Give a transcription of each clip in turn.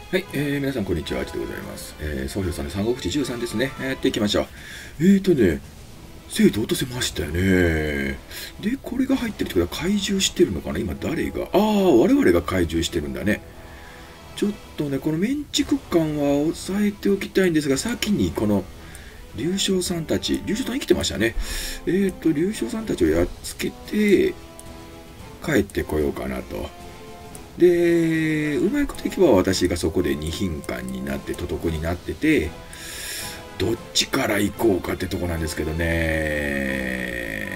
はい、皆さんこんにちは、あきでございます。総評さんで三国志13ですね。やっていきましょう。生徒落とせましたよね。で、これが入ってるってことは怪獣してるのかな今誰が我々が怪獣してるんだね。ちょっとね、このメンチク感は抑えておきたいんですが、先にこの龍将さんたち、龍将さん生きてましたね。龍将さんたちをやっつけて、帰ってこようかなと。で、うまいこといけば私がそこで二品官になって都督になってて、どっちから行こうかってとこなんですけどね。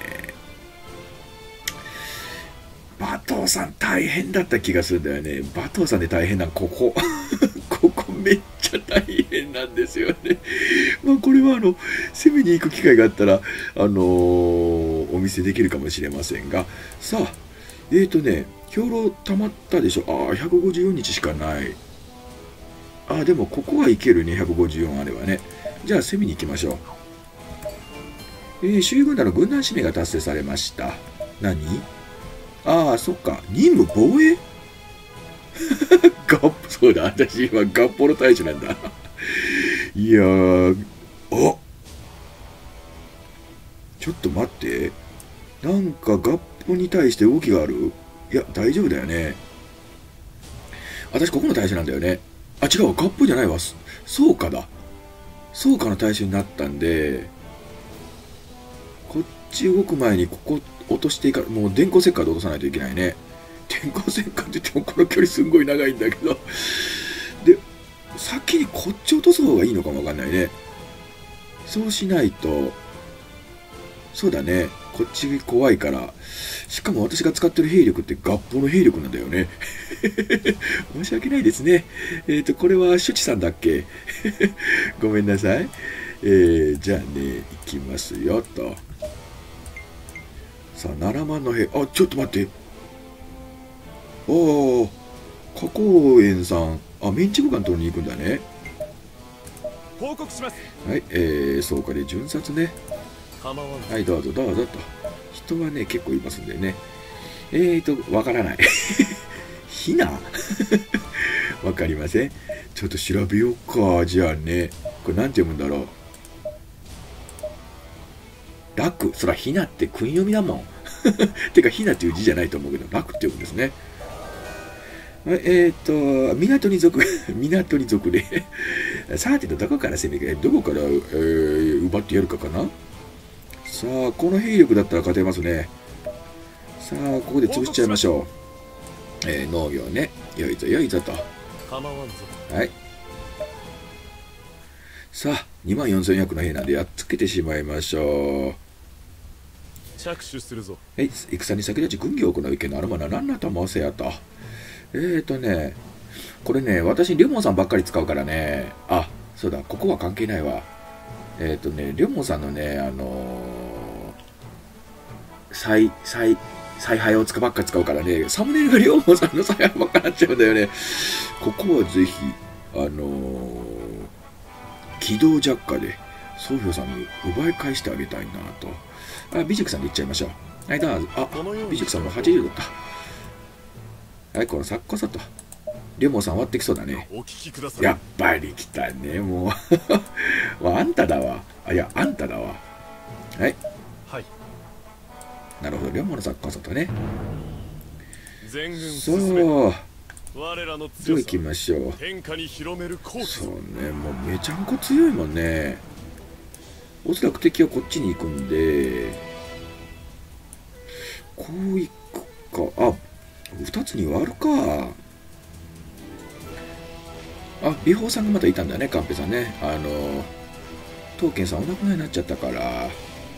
馬頭さん大変だった気がするんだよね。馬頭さんで大変なここ。ここめっちゃ大変なんですよね。まあこれは攻めに行く機会があったら、お見せできるかもしれませんが、さあ、兵糧溜まったでしょ。154日しかない。でもここはいけるね、154あればね。じゃあ攻めに行きましょう。周囲軍団の軍団使命が達成されました。何？そっか。任務防衛そうだ、私今、合法の大使なんだ。いやー、ちょっと待って。なんか合法に対して動きがある？いや、大丈夫だよね。私、ここの大使なんだよね。違うわ、合法じゃないわ。そうかだ。そうかの大使になったんで、こっち動く前にここ落としていか、もう電光石火で落とさないといけないね。電光石火って言ってもこの距離すんごい長いんだけど。で、先にこっち落とす方がいいのかもわかんないね。そうしないと、そうだね。こっち怖いから。しかも私が使ってる兵力って合法の兵力なんだよね。申し訳ないですね。これは処置さんだっけ？ごめんなさい。じゃあね、行きますよ、と。さあ、7万の兵。ちょっと待って。花公園さん。メンチ軍艦取りに行くんだね。 報告します。 はい、そうかで巡察ね。はい、どうぞどうぞと。人はね、結構いますんでね。わからない。ひなわかりません。ちょっと調べようか。じゃあね。これなんて読むんだろう。楽。そら、ひなって訓読みだもん。てか、ひなっていう字じゃないと思うけど、楽って読むんですね。港に属、港に属で。さてと、どこから攻めどこから、奪ってやるかかな。さあ、この兵力だったら勝てますね。さあ、ここで潰しちゃいましょう。農業ね。よいぞよいぞと。はい。さあ、24,400の兵なんでやっつけてしまいましょう。 着手するぞ。 はい、戦に先立ち軍議を行う意見のあるまな何なと申せやと。これね、私、リョモンさんばっかり使うからね。そうだ、ここは関係ないわ。リョモンさんのね、采配をばっか使うからね、サムネイルがリョモンさんの采配ばっかなっちゃうんだよね。ここはぜひ、機動弱化で、宗兵さんに奪い返してあげたいなと。美塾さんで行っちゃいましょう。はい、どうぞ。美塾さんも80だった。はい、このさっこそと。リョモンさん終わってきそうだね。やっぱり来たね、もう。あんただわ。いや、あんただわ。はい。 はい。 なるほど、リョモンのさっこそとね。 そう。我らの強さ。どう行きましょう。 天下に広めるコース。 そうね、もうめちゃんこ強いもんね。おそらく敵はこっちに行くんで、こう行くか。2つに割るか。美穂さんがまたいたんだね、カンペさんね。刀剣さんお亡くなりになっちゃったから。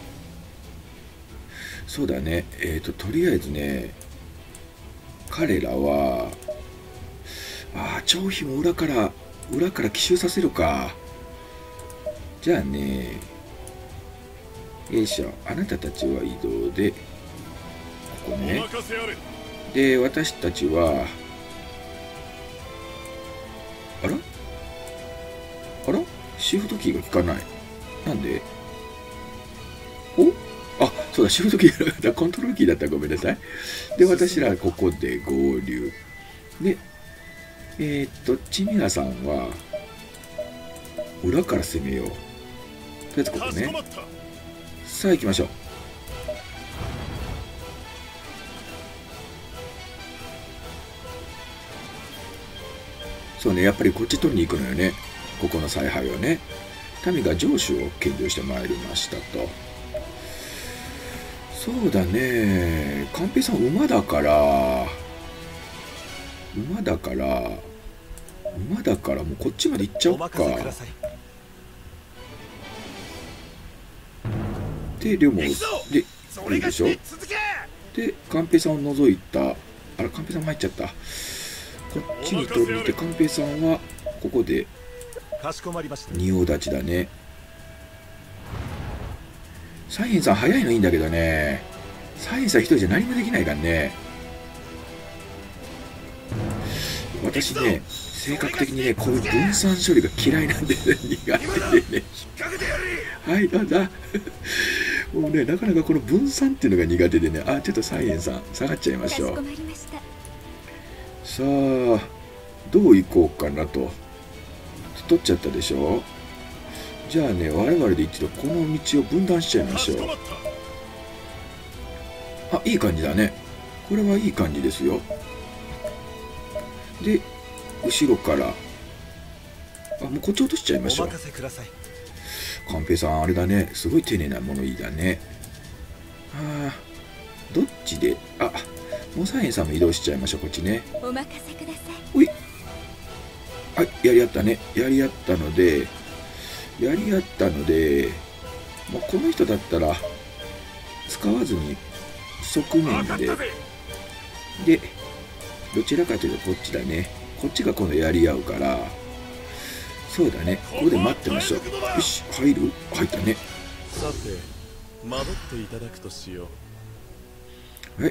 そうだね。とりあえずね、彼らは、張飛も裏から奇襲させるか。じゃあね、よいしょ。あなたたちは移動で、ここね。で、私たちは、あらシフトキーが効かない。なんで？そうだ、シフトキーがなかった。コントロールキーだったらごめんなさい。で、私らここで合流。で、 チミラさんは裏から攻めよう。とりあえずここね。さあ行きましょう。そうね、やっぱりこっち取りに行くのよね。ここの采配をね。民が城主を献上してまいりましたと。そうだね。寛平さん馬だから、もうこっちまで行っちゃおうか。で、両もで、いいでしょ。で、寛平さんを除いた、あら、寛平さん入っちゃった。こっちに取りに行って、寛平さんはここで仁王立ちだね。サイエンさん早いのいいんだけどね。サイエンさん一人じゃ何もできないからね。私ね、性格的にね、こういう分散処理が嫌いなんで、ね、苦手でね。はい、なんだ。もうね、なかなかこの分散っていうのが苦手でね。あ、ちょっとサイエンさん、下がっちゃいましょう。さあ、どう行こうかなと。取っちゃったでしょ。じゃあね、我々で一度この道を分断しちゃいましょう。あ、いい感じだね。これはいい感じですよ。で、後ろから、あ、もうこっち落としちゃいましょう。寛平さん、あれだね。すごい丁寧な物言いだね。ああ、どっちで、あ、モサエンさんも移動しちゃいましょう、こっちね。 お任せください。 ほい。はい、やり合ったね。やり合ったので、もうこの人だったら、使わずに、側面で、どちらかというとこっちだね。こっちが今度やり合うから、そうだね。ここで待ってましょう。よし、入ったね。 さて、戻っていただくとしよう。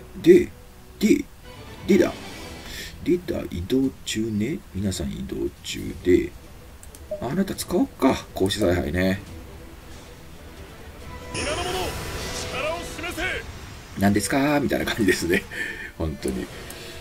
でだ、移動中ね。皆さん移動中で、あなた使おうか。格子采配ね。 皆の者、力を示せ。 何ですかみたいな感じですね。本当に。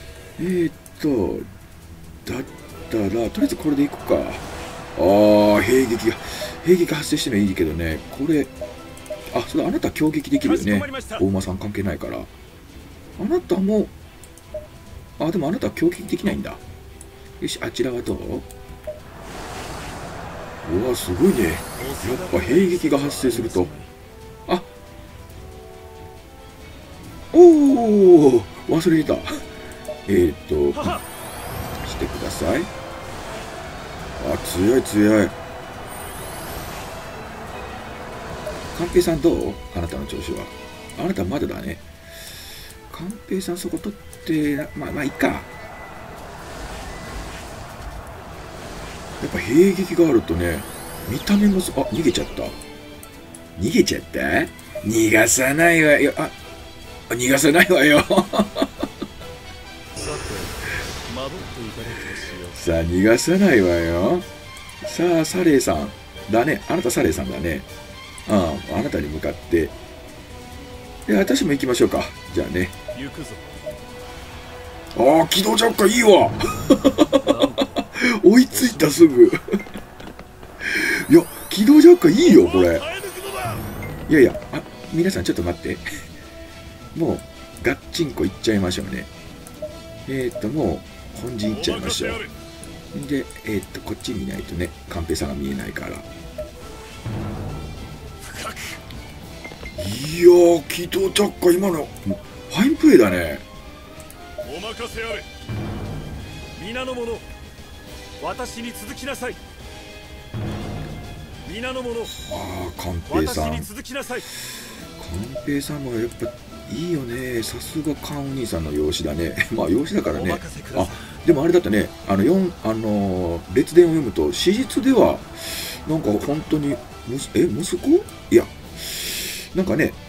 だったら、とりあえずこれでいくか。ああ、兵撃が発生してもいいけどね。これ、あ、それあなた攻撃できるよね。大馬さん関係ないから。あなたも、あ、でもあなたは攻撃できないんだ。よし、あちらはどう？うわ、すごいね。やっぱ兵撃が発生すると。あ、おお、忘れてた。してください。あ、強い。寛平さんどう？あなたの調子は。あなたまだだね。寛平さんそこ取って、まあいいか。やっぱ兵撃があるとね、見た目も逃げちゃった。逃がさないわよ。逃がさないわよ。さあ、逃がさないわよ。さあ、サレイさん。だね。あなたサレイさんだね。あなたに向かって。私も行きましょうか。じゃあね。 行くぞ。 ああ、機動着火いいわ。追いついたすぐ。いや、機動着火いいよ、これ。いや、皆さんちょっと待って。もう、ガッチンコいっちゃいましょうね。もう、本陣いっちゃいましょう。で、こっち見ないとね、寛平さんが見えないから。いやー、機動着火、今の、ファインプレーだね。 お任せあれ。皆の者、私に続きなさい。皆の者、 寛平さん。 私に続きなさい。 寛平さんもやっぱいいよね。さすが寛お兄さんの養子だね。まあ養子だからね。でもあれだったね。列伝を読むと史実ではなんか本当に息子？いや、なんかね、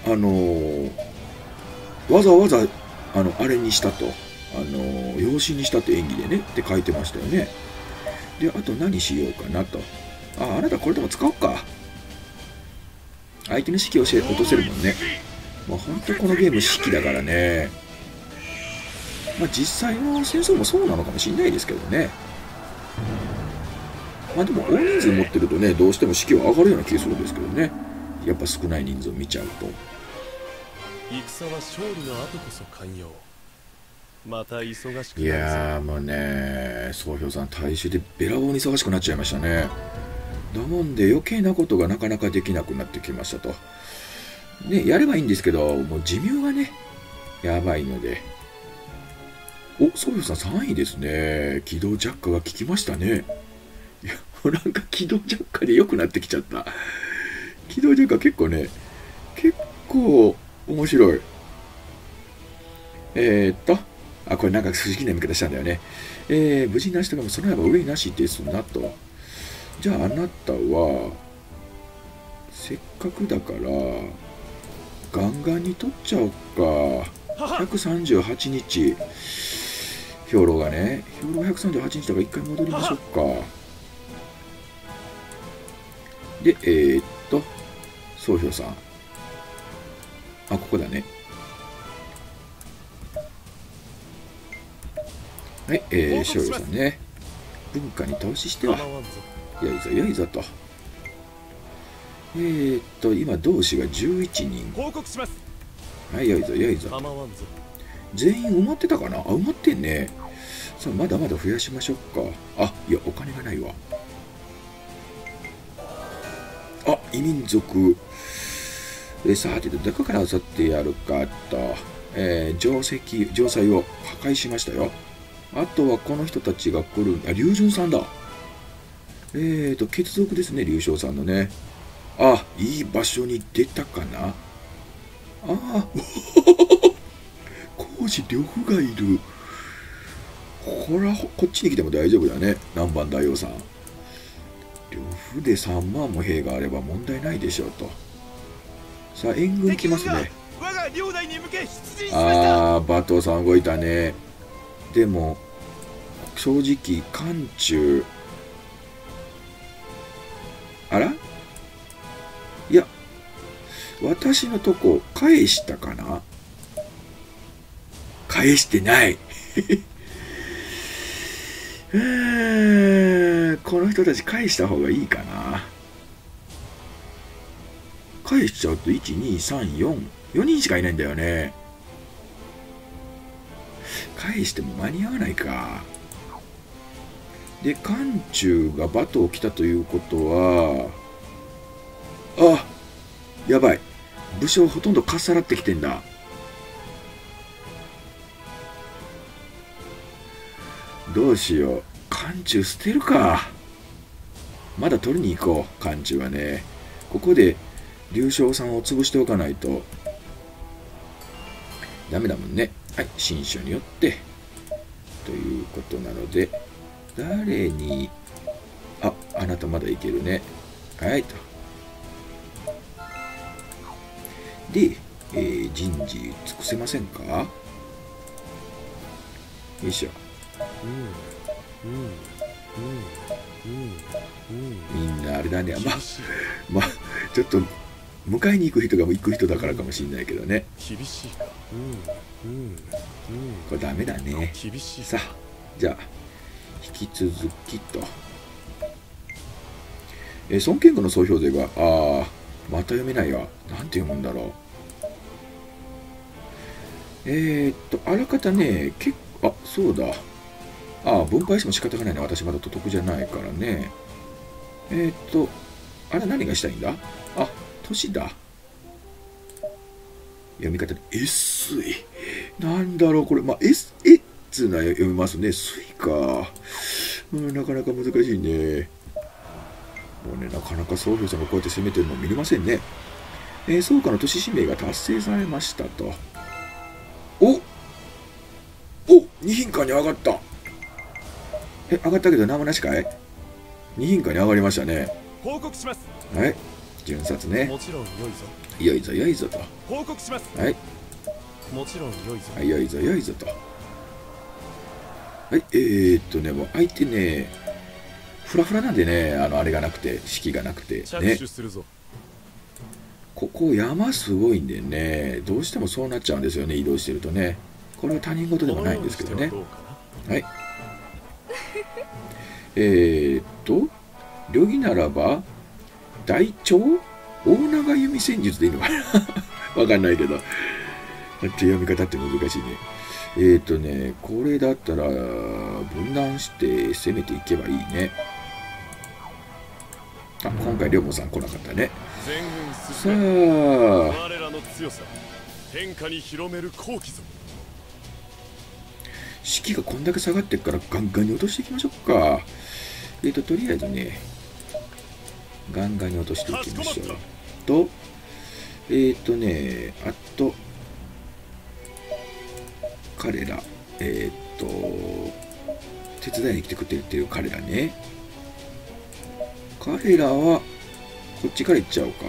わざわざあれにしたと、養子にしたって演技でねって書いてましたよね。で、あと何しようかなと。あなたこれでも使おうか。相手の士気を落とせるもんね。まあ本当このゲーム士気だからね。まあ実際の戦争もそうなのかもしれないですけどね。 まあでも大人数持ってるとね、どうしても士気は上がるような気がするんですけどね。やっぱ少ない人数を見ちゃうと。 戦は勝利の後こそ寛容。また忙しくなるぞ。 いやーもうね、総評さん大衆でべらぼうに忙しくなっちゃいましたね。だもんで余計なことがなかなかできなくなってきましたと。ね、やればいいんですけど、もう寿命がね、やばいので。お、総評さん3位ですね。機動弱化が効きましたね。いや、なんか機動弱化で良くなってきちゃった。機動弱化結構ね、結構面白い。これなんか不思議な見方したんだよね。無事なしとかも備えば憂いなしですなと。じゃああなたは、せっかくだから、ガンガンに取っちゃおうか。138日。兵糧がね、兵糧138日だから一回戻りましょうか。で、総評さん。あ、ここだね。はい、勝利さんね。文化に投資しては、よいぞよいぞと。今、同志が11人。 報告します。 はい、よいぞよいぞ。全員埋まってたかなあ、埋まってんね。さあ、まだまだ増やしましょうか。あ、いや、お金がないわ。あ、異民族。さて、どこから漁ってやるかと。城塞を破壊しましたよ。あとはこの人たちが来る。あ、龍順さんだ。血族ですね、龍翔さんのね。あ、いい場所に出たかな。ああ、工事呂布がいる。こら、こっちに来ても大丈夫だね、南蛮大王さん。呂布で3万も兵があれば問題ないでしょうと。さあ、援軍来ますね。ああ、馬頭さん動いたね。でも、正直、漢中、あらいや、私のとこ、返したかな。返してない。この人たち返した方がいいかな。返しちゃうと、1、2、3、4、4人しかいないんだよね。返しても間に合わないか。で、漢中が馬頭来たということは、あ、やばい。武将ほとんどかっさらってきてんだ。どうしよう。漢中捨てるか。まだ取りに行こう、漢中はね。ここで、龍将さんを潰しておかないと、ダメだもんね。はい、新書によって、ということなので、誰に、あなたまだいけるね。はい、と。で、人事尽くせませんか？よいしょ。みんなあれだね。まあ、ちょっと、迎えに行く人が行く人だからかもしれないけどね。これダメだね。さあ、じゃあ、引き続きと。孫権軍の総評勢が、また読めないわ。なんて読むんだろう。あらかたね、そうだ。分配しても仕方がないな。私まだ都督じゃないからね。あれ何がしたいんだ？年だ。読み方で、水。なんだろう、これ。つうのは読みますね。水か。なかなか難しいね。もうね、なかなか総評さんがこうやって攻めてるの見れませんね。総下の都市使命が達成されましたと。2品下に上がった。上がったけど何もなしかい？ 2 品下に上がりましたね。 報告します。 はい。巡察ね。 もちろん良いぞ。 良いぞ良いぞと。 報告します。 はい。 もちろん良いぞ。 はい、良いぞ良いぞと。はい、もう相手ね、フラフラなんでね、あれがなくて、式がなくて、ね。ここ山すごいんでね、どうしてもそうなっちゃうんですよね、移動してるとね。これは他人事でもないんですけどね。はい。 旅儀ならば大長大長弓戦術でいいのかなわかんないけど。読み方って難しいね。これだったら分断して攻めていけばいいね。あ、今回両方さん来なかったね。さあ、 我らの強さ天下に広める好機ぞ。 士気がこんだけ下がってっからガンガンに落としていきましょうか。とりあえずね、ガンガンに落としていきましょう。と、あと、彼ら、手伝いに来てくれてる彼らね。彼らは、こっちから行っちゃおうか。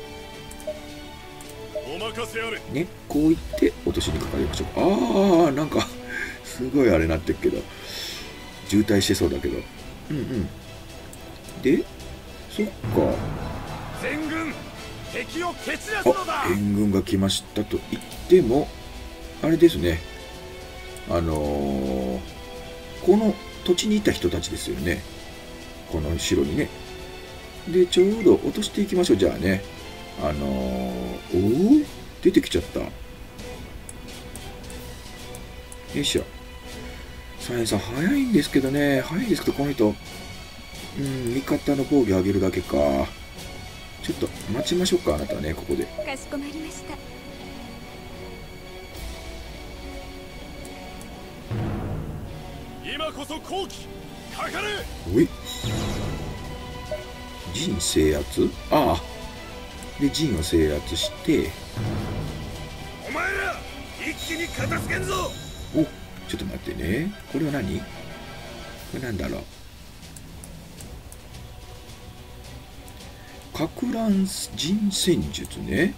お任せあれ。 ね、こう行って落としにかかりましょう。ああ、なんか、すごいあれなってるけど、渋滞してそうだけど。うんうん。で、そっか。 全軍、敵を蹴散らすのだ。 援軍が来ましたと言っても、あれですね。この土地にいた人たちですよね。この城にね。で、ちょうど落としていきましょう、じゃあね。おお、出てきちゃった。よいしょ。サイエンさん、早いんですけどね。早いですけど、この人。味方の防御上げるだけか。ちょっと待ちましょうか、あなたはね、ここで。 かしこまりました。 今こそ好機かかれ。 おい。陣制圧、ああ。で、陣を制圧して、 お前ら一気に片付けんぞ。 お、ちょっと待ってね。これは何？これなんだろう。かく乱陣戦術ね。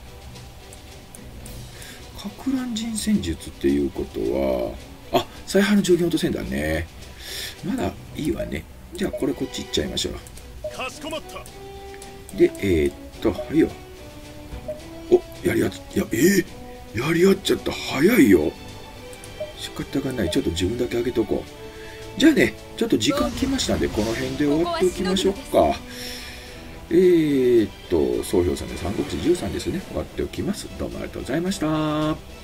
かく乱陣戦術っていうことは、あ、采配の上限落とせんだね。まだいいわね。じゃあこれこっち行っちゃいましょう。 かしこまった。 で、はいよ。お、やり合っちゃった。早いよ。仕方がない。ちょっと自分だけ上げとこう。じゃあね、ちょっと時間来ましたんで、この辺で終わっておきましょうか。総評さんで三国志13ですね。終わっておきます。どうもありがとうございました。